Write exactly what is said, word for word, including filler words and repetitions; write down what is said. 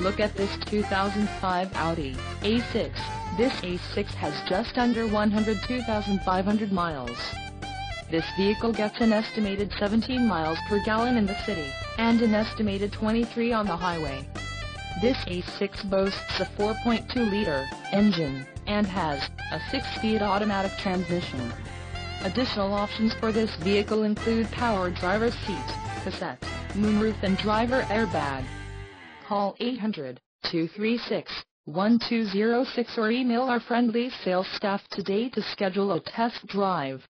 Look at this two thousand five Audi A six. This A six has just under one hundred two thousand five hundred miles. This vehicle gets an estimated seventeen miles per gallon in the city, and an estimated twenty-three on the highway. This A six boasts a four point two liter engine, and has a six-speed automatic transmission. Additional options for this vehicle include power driver's seat, cassette, moonroof and driver airbag. Call eight hundred, two three six, one two zero six or email our friendly sales staff today to schedule a test drive.